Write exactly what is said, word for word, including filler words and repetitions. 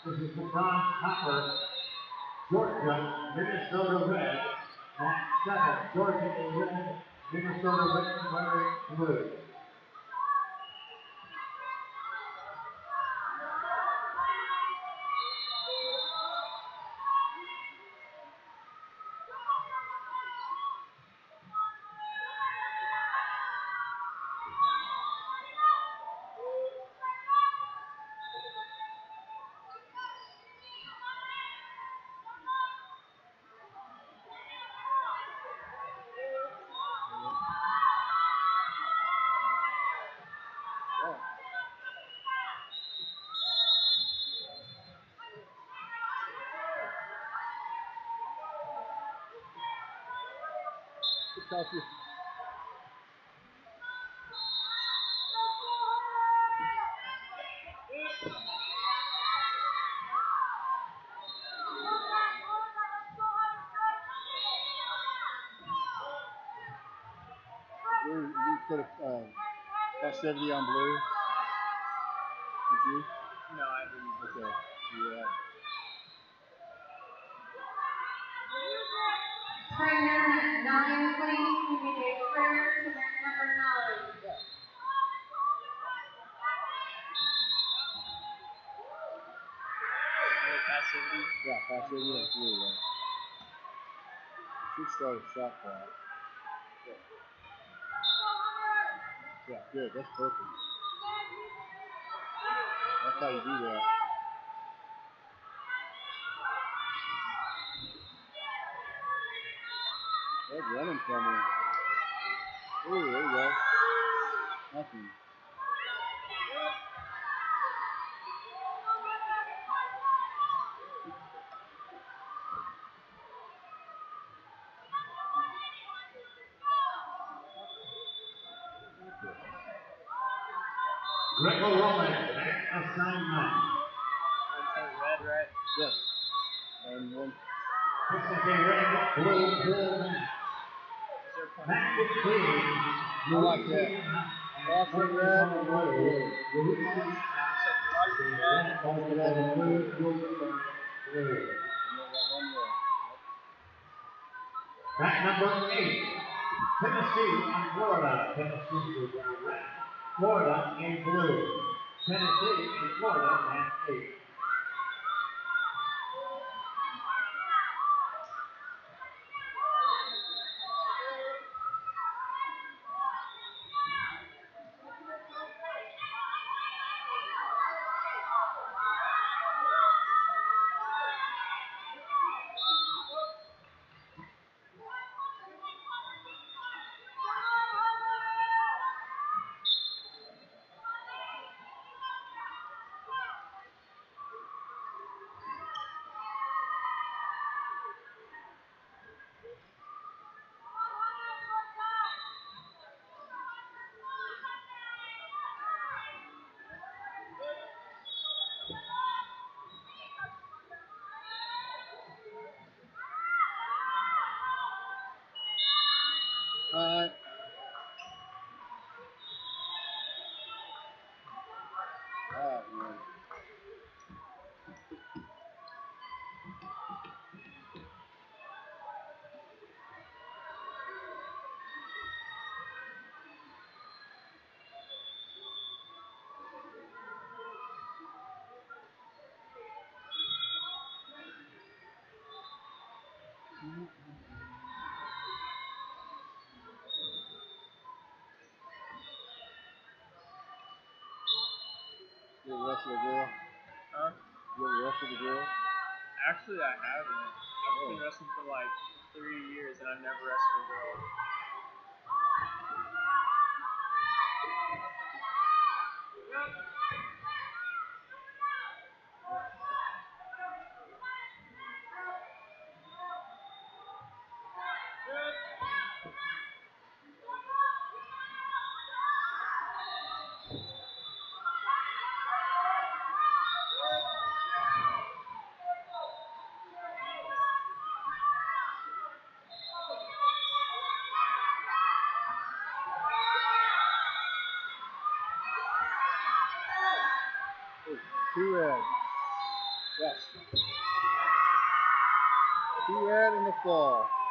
This is the bronze copper, Georgia, Minnesota red. At seven, Georgia in red, Minnesota red wearing blue. Chelsea. You, you put a uh, passivity on blue? Did you? No, I didn't. Okay. Yeah. Trainer nine, please. Can you take prayer to mat number nine? Yeah. Passivity? Yeah, passivity on blue, right? Should start a shot clock. Yeah. Yeah, good. That's perfect. That's how you do that. They're running from her. Ooh, there you go. Nothing. Greco-Roman assignment. Red, right? Yes. And one. This is a red, blue, blue match. Match fifteen. I like that. Boston red and white blue. Boston red, Boston red and blue, blue, blue. Match number eight. Tennessee and Florida. Tennessee will wear red. Florida in blue. Tennessee and Florida match eight. Alright. Alright, man. You the rest of the girl? Huh? You the rest of the girl? Actually, I haven't. I've been wrestling for like three years and I've never wrestled a girl. Two red. Yes. Two red in the fall.